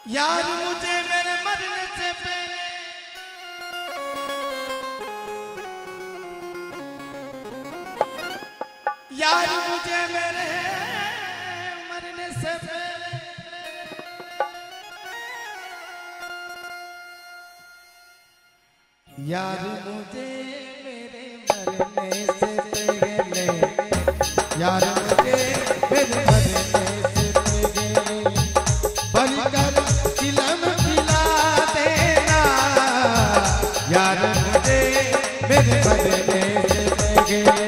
यार मुझे मेरे मरने से पहले यार मुझे मेरे मरने से पहले यार मुझे मेरे मरने से पहले यार मुझे मेरे मरने से पहले बनकर चिलम पिला देना यार मुझे मेरे मरने से पहले।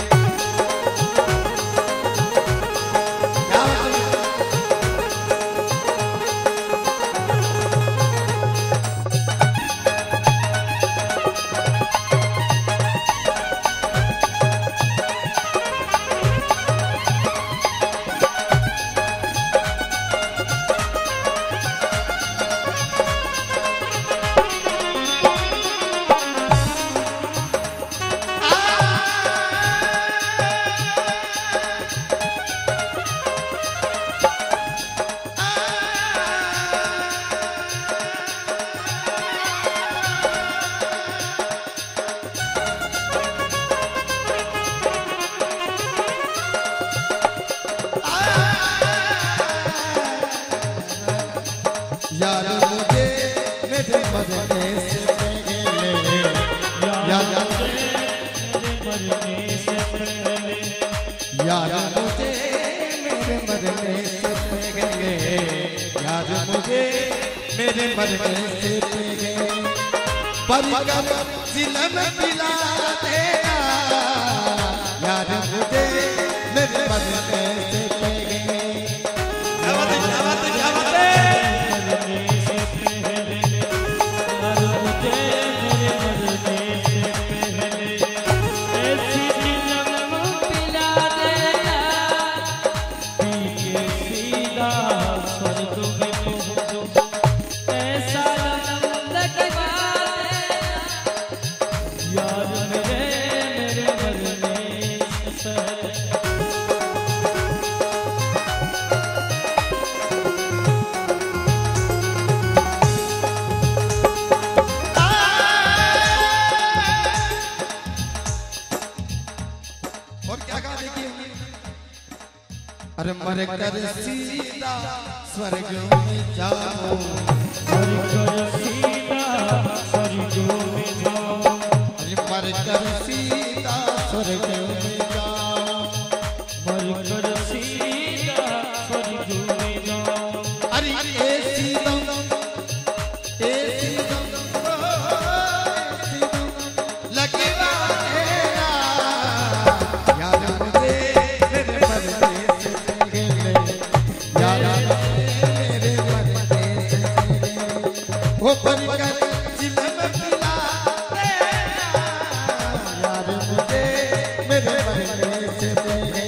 यार मुझे मेरे मरने से पहले यार मुझे मेरे मरने से पहले यार मुझे मेरे मरने से पहले बनकर चिलम पिला देना यार मुझे मेरे मरने से पहले। अरे मर कर सीधा स्वर्ग में जाओ मर कर सीधा स्वर्ग में जाओ अरे मर कर सीधा स्वर्ग में जाओ मर कर सीधा स्वर्ग में जाओ अरे लगेगा वो बनकर चिलम पिला देना यार मुझे मेरे मरने से पहले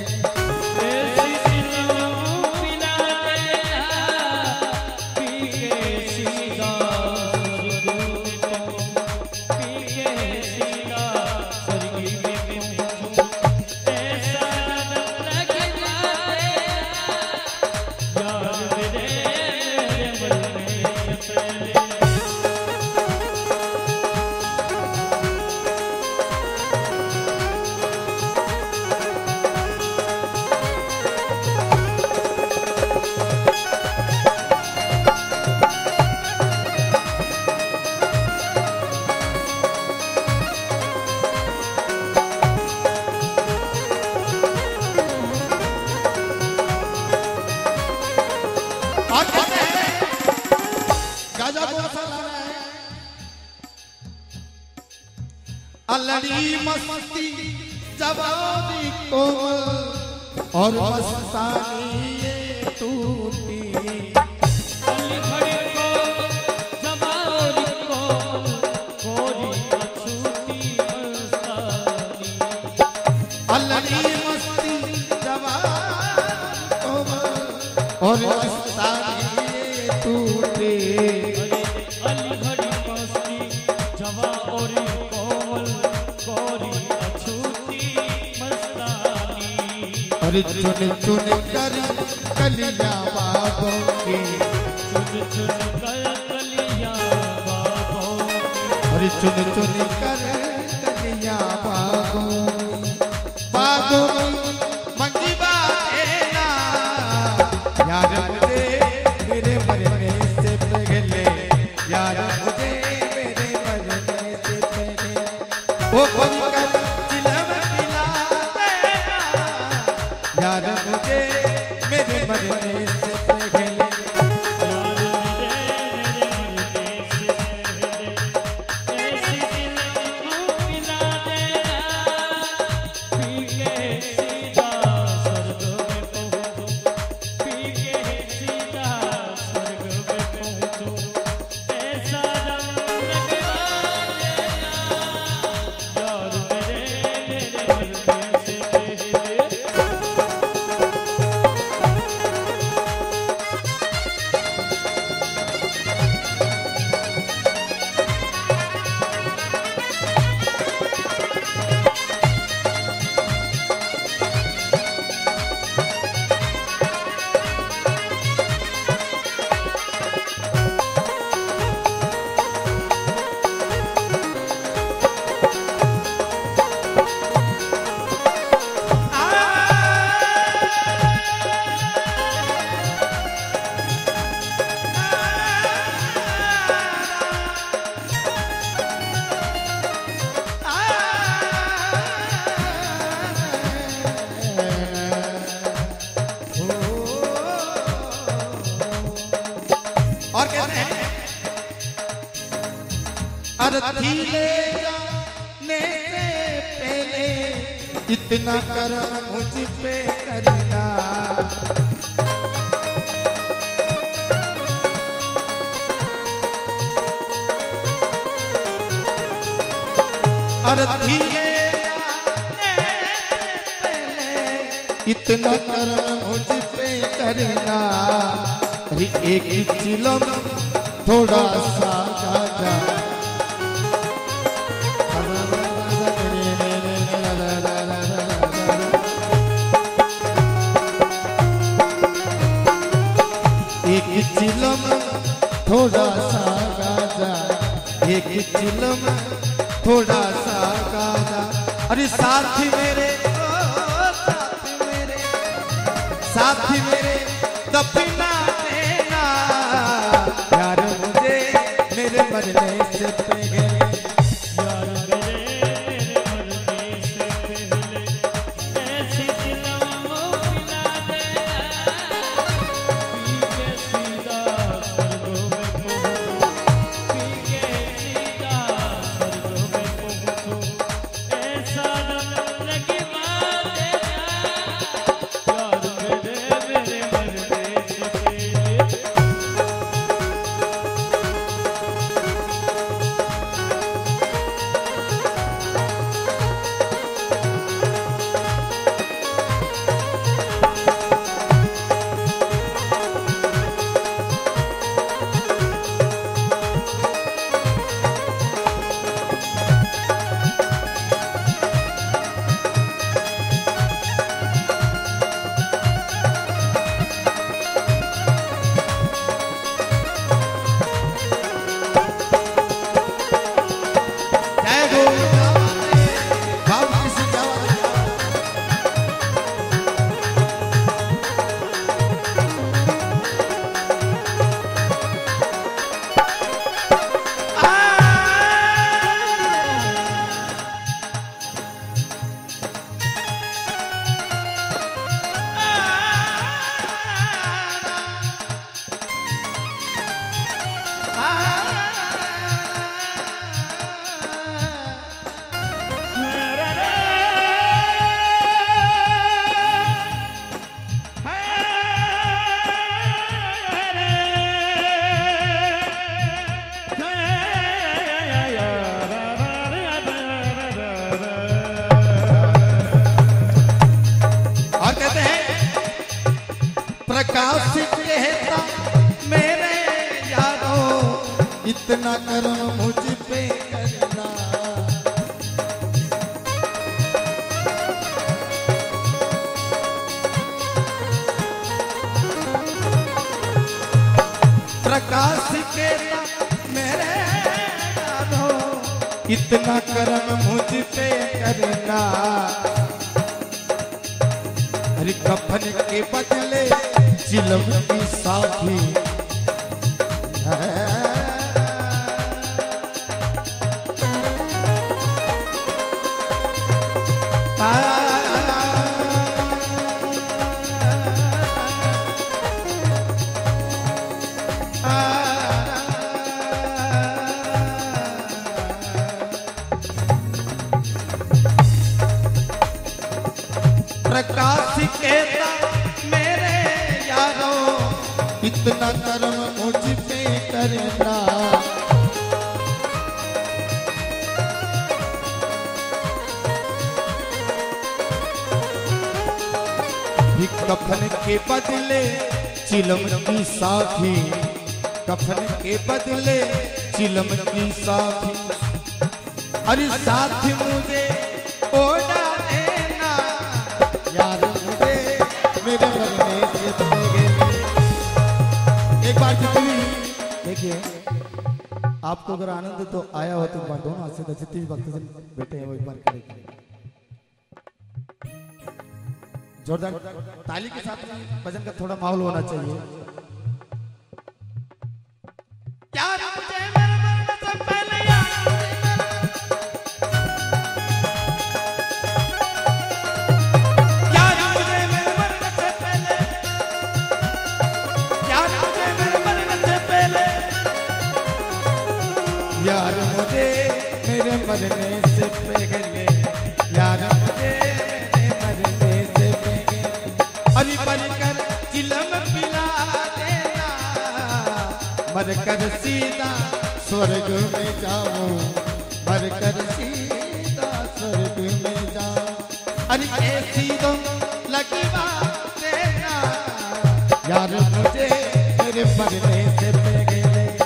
अलड़ी मस्ती जवानी कोमल और मस्तानी ये टूटी अलड़ी मस्ती जवानी कोमल और मस्तानी ये टूटी और चुन चुन कर कलिया बाबों की चुन चुन चुन कर कलियां बागों में मंगी बातें ना यार मुझे मेरे मरने से पहले यार मुझे मेरे मरने से पहले वो बनकर चिलम पिला देना यार मुझे मेरे मरने से पहले और कहते हैं अरथी ले जाने से पहले इतना करम मुझ पे करना अरथी ले जाने से पहले इतना करम मुझ पे करना एक चिलम थोड़ा सा गाजा एक चिलम थोड़ा सा गाजा एक चिलम थोड़ा सा गाजा अरे साथी मेरे साथी मेरे दफना यार मुझे मेरे मरने से पहले यार मेरे मरने से पहले ऐसी चिलम पिला देना पी के सीधा स्वर्गों में पहुंचो पी के सीधा स्वर्गों में पहुंचो ऐसा नम लगी मार देना यार मेरे मरने से पहले प्रकाश कहता मेरे यारों इतना करम मुझ पे करना प्रकाश कहता मेरे यारों इतना कर्म मुझ पे करना। अरे कफन के बदले चिलम की साथी प्रकाश कहता मेरे यारों इतना कर्म मुझ पे करना। कफन के बदले चिलम की साथी, कफन के बदले चिलम की साथी। अरे साथी मुझे ओढ़ा देना यार, मुझे मेरे मरने से पहले। एक बार जितनी देखिए आपको अगर आनंद तो आया हो तो एक बार दोनों हाथ से जितनी भी भक्त बैठे हैं वो एक बार करें जोरदार ताली के साथ। भजन का थोड़ा माहौल होना चाहिए। क्या मुझे मेरे मरने से पहले यार मुझे मेरे मरने से पहले, यार मुझे मेरे मरने से पहले। अरे मरकर चिलम पिला देना, मरकर सीधा स्वर्ग में जाऊं, मरकर सीधा स्वर्ग में जाऊं। अरे ऐसी तुम लगवा देना यार मुझे मेरे मरने से पहले।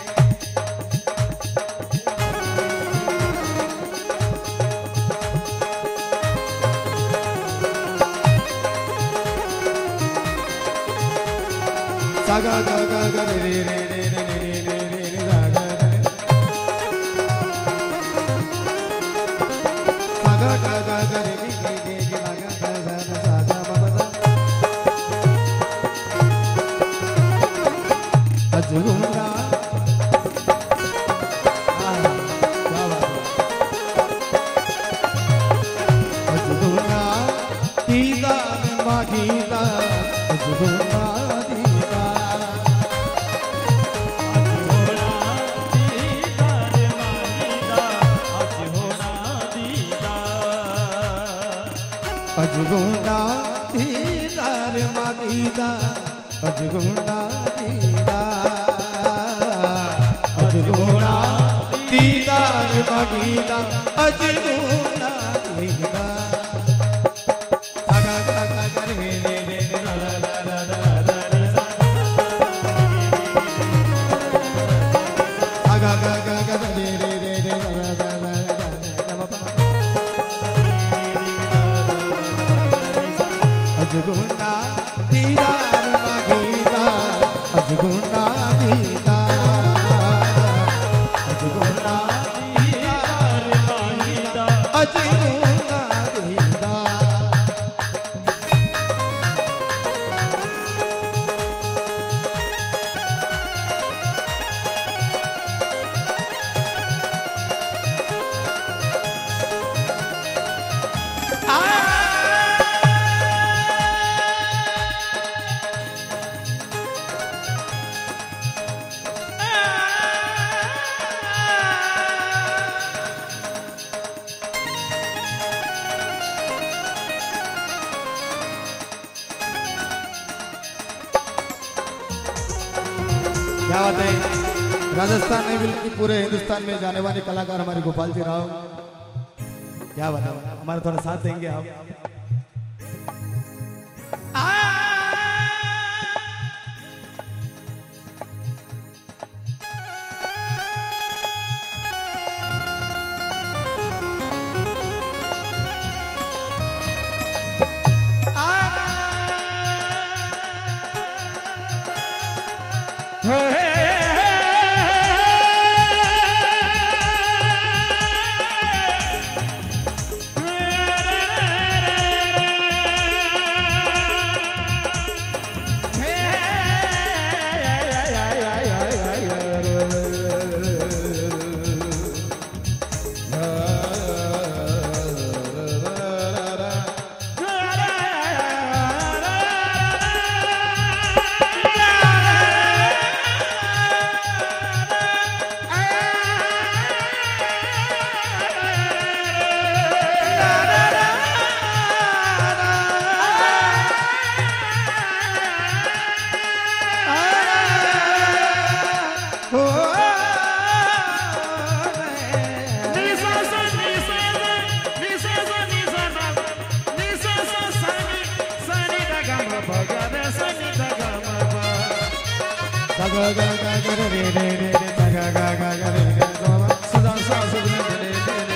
गा गा गा गा रे रे रे रे रे रे रे रे गा गा गा गा गा गा रे रे रे रे गा गा गा गा गा गा बाबा दा अजूरा क्या बात अजूरा दीदार मांगीदा अजूरा अजगुना दीदार मांगीदा अजगुना दीदार अजगुना दीदार मांगीदा अजगुना दीदार। गा गा गा गा रे रे रे ला ला ला ला ला गा गा गा गा रे रे रे रे ला ला ला अजगुना दीदार मांगीदा अजगुना दीदार अजगुना दीदार मांगीदा अजगुना दीदार। क्या बात है। राजस्थान में बल्कि पूरे हिंदुस्तान में जाने वाले कलाकार हमारे गोपाल जी राव, क्या बात है। हमारा थोड़ा साथ देंगे आप। सा गा गा गा रे रे रे रे सा गा गा गा रे रे सा सा सा रे रे रे